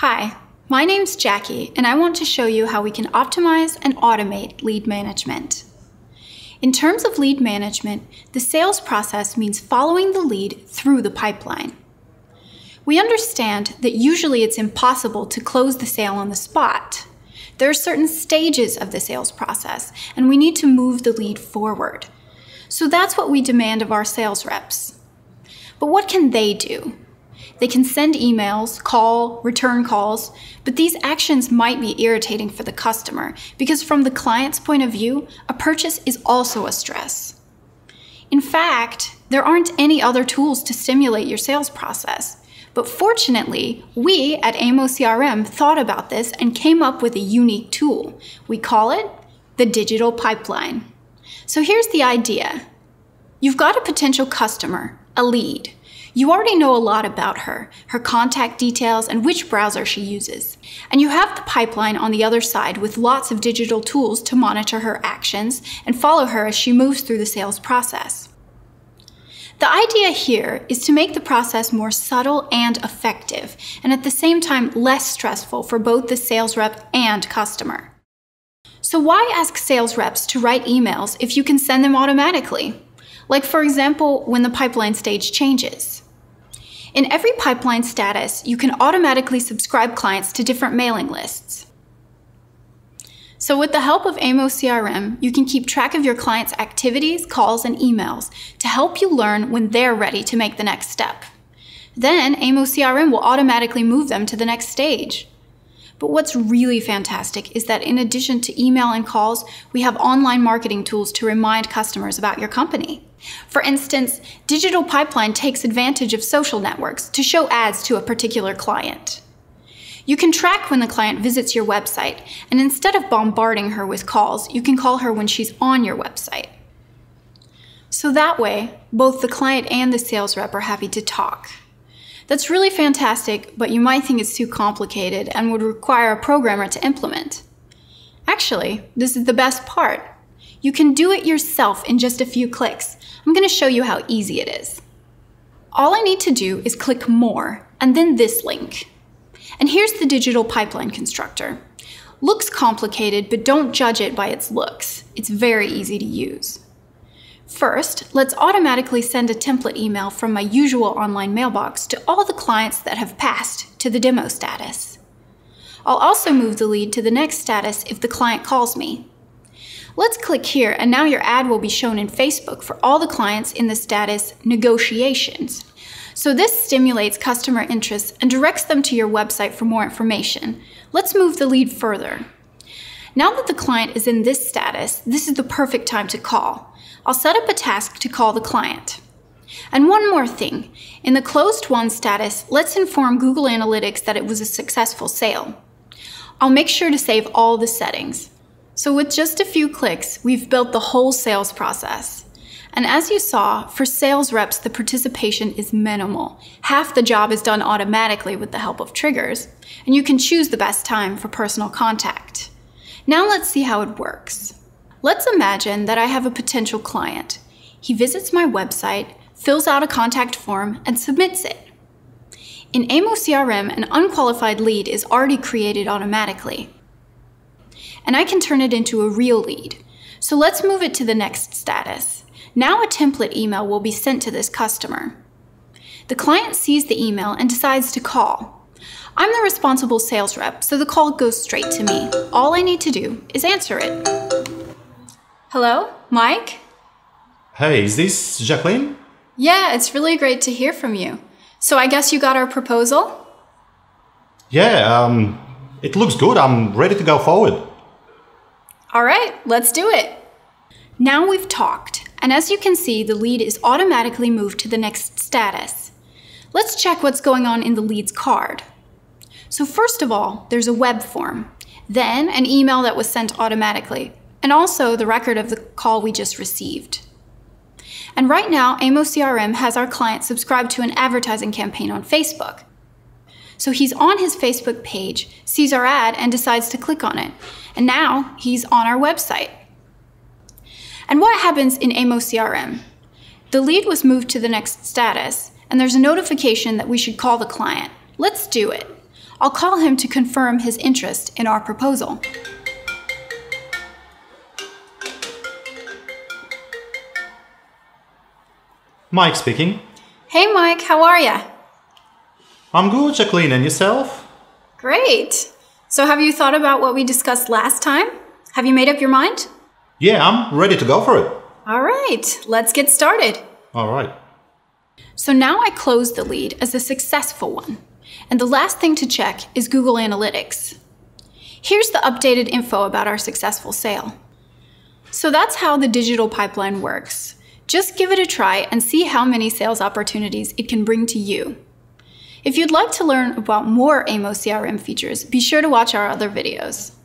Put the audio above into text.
Hi, my name's Jackie, and I want to show you how we can optimize and automate lead management. In terms of lead management, the sales process means following the lead through the pipeline. We understand that usually it's impossible to close the sale on the spot. There are certain stages of the sales process, and we need to move the lead forward. So that's what we demand of our sales reps. But what can they do? They can send emails, call, return calls, but these actions might be irritating for the customer because from the client's point of view, a purchase is also a stress. In fact, there aren't any other tools to stimulate your sales process. But fortunately, we at amoCRM thought about this and came up with a unique tool. We call it the digital pipeline. So here's the idea. You've got a potential customer, a lead. You already know a lot about her contact details, and which browser she uses. And you have the pipeline on the other side with lots of digital tools to monitor her actions and follow her as she moves through the sales process. The idea here is to make the process more subtle and effective, and at the same time less stressful for both the sales rep and customer. So why ask sales reps to write emails if you can send them automatically? Like for example, when the pipeline stage changes. In every pipeline status, you can automatically subscribe clients to different mailing lists. So with the help of amoCRM, you can keep track of your clients' activities, calls, and emails to help you learn when they're ready to make the next step. Then amoCRM will automatically move them to the next stage. But what's really fantastic is that in addition to email and calls, we have online marketing tools to remind customers about your company. For instance, Digital Pipeline takes advantage of social networks to show ads to a particular client. You can track when the client visits your website, and instead of bombarding her with calls, you can call her when she's on your website. So that way, both the client and the sales rep are happy to talk. That's really fantastic, but you might think it's too complicated and would require a programmer to implement. Actually, this is the best part. You can do it yourself in just a few clicks. I'm going to show you how easy it is. All I need to do is click More, and then this link. And here's the digital pipeline constructor. Looks complicated, but don't judge it by its looks. It's very easy to use. First, let's automatically send a template email from my usual online mailbox to all the clients that have passed to the demo status. I'll also move the lead to the next status if the client calls me. Let's click here, and now your ad will be shown in Facebook for all the clients in the status Negotiations. So this stimulates customer interest and directs them to your website for more information. Let's move the lead further. Now that the client is in this status, this is the perfect time to call. I'll set up a task to call the client. And one more thing, in the Closed Won status, let's inform Google Analytics that it was a successful sale. I'll make sure to save all the settings. So with just a few clicks, we've built the whole sales process. And as you saw, for sales reps, the participation is minimal. Half the job is done automatically with the help of triggers, and you can choose the best time for personal contact. Now let's see how it works. Let's imagine that I have a potential client. He visits my website, fills out a contact form, and submits it. In amoCRM, an unqualified lead is already created automatically. And I can turn it into a real lead. So let's move it to the next status. Now a template email will be sent to this customer. The client sees the email and decides to call. I'm the responsible sales rep, so the call goes straight to me. All I need to do is answer it. Hello, Mike? Hey, is this Jacqueline? Yeah, it's really great to hear from you. So I guess you got our proposal? Yeah, it looks good. I'm ready to go forward. All right, let's do it. Now we've talked, and as you can see, the lead is automatically moved to the next status. Let's check what's going on in the lead's card. So first of all, there's a web form, then an email that was sent automatically, and also the record of the call we just received. And right now, amoCRM has our client subscribed to an advertising campaign on Facebook. So he's on his Facebook page, sees our ad, and decides to click on it. And now he's on our website. And what happens in amoCRM? The lead was moved to the next status, and there's a notification that we should call the client. Let's do it. I'll call him to confirm his interest in our proposal. Mike speaking. Hey Mike, how are ya? I'm good, Jacqueline, and yourself? Great. So have you thought about what we discussed last time? Have you made up your mind? Yeah, I'm ready to go for it. All right, let's get started. All right. So now I closed the lead as a successful one. And the last thing to check is Google Analytics. Here's the updated info about our successful sale. So that's how the digital pipeline works. Just give it a try and see how many sales opportunities it can bring to you. If you'd like to learn about more amoCRM features, be sure to watch our other videos.